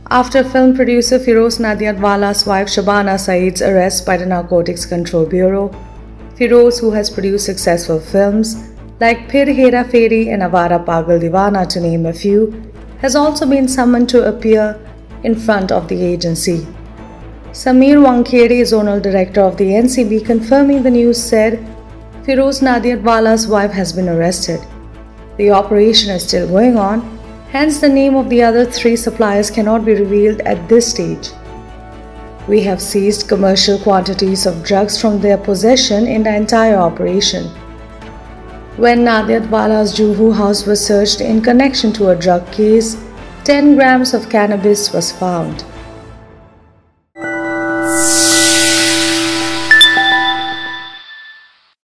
After film producer Firoz Nadiadwala's wife Shabana Saeed's arrest by the Narcotics Control Bureau, Firoz, who has produced successful films like Phir Hera Pheri and Awara Pagal Deewana to name a few, has also been summoned to appear in front of the agency. Sameer Wankhede, zonal director of the NCB, confirming the news, said Firoz Nadiadwala's wife has been arrested. The operation is still going on, hence the name of the other 3 suppliers cannot be revealed at this stage. We have seized commercial quantities of drugs from their possession in the entire operation. When Nadiadwala's Juhu house was searched in connection to a drug case, 10 grams of cannabis was found.